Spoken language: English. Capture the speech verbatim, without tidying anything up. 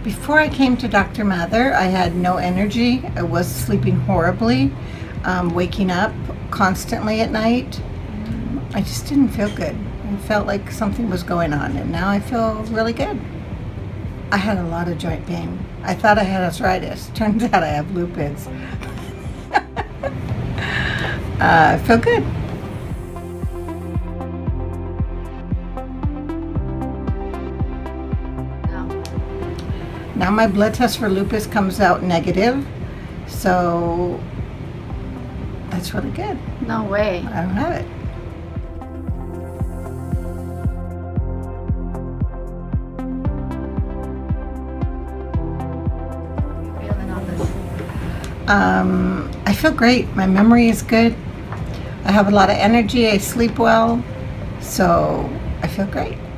Before I came to Doctor Mathur, I had no energy. I was sleeping horribly, um, waking up constantly at night. I just didn't feel good. I felt like something was going on, and now I feel really good. I had a lot of joint pain. I thought I had arthritis. Turns out I have lupus. uh, I feel good. Now my blood test for lupus comes out negative, so that's really good. No way. I don't have it. Um, I feel great. My memory is good. I have a lot of energy. I sleep well, so I feel great.